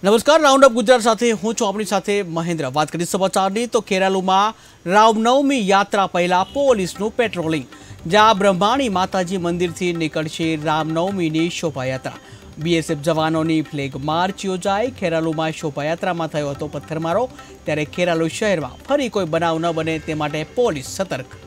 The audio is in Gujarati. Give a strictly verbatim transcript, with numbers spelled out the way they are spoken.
નમસ્કાર, રાઉન્ડ અપ ગુજરાત સાથે હું છું આપણી સાથે મહેન્દ્ર। વાત કરી સમાચારની તો કેરાલુમાં રામનવમી યાત્રા પહેલા પોલીસનું પેટ્રોલિંગ, જ્યાં બ્રહ્માણી માતાજી મંદિરથી નીકળશે રામનવમીની શોભાયાત્રા। બીએસએફ જવાનોની ફ્લેગ માર્ચ યોજાઈ। ખેરાલુમાં શોભાયાત્રામાં થયો હતો પથ્થરમારો, ત્યારે ખેરાલુ શહેરમાં ફરી કોઈ બનાવ ન બને તે માટે પોલીસ સતર્ક।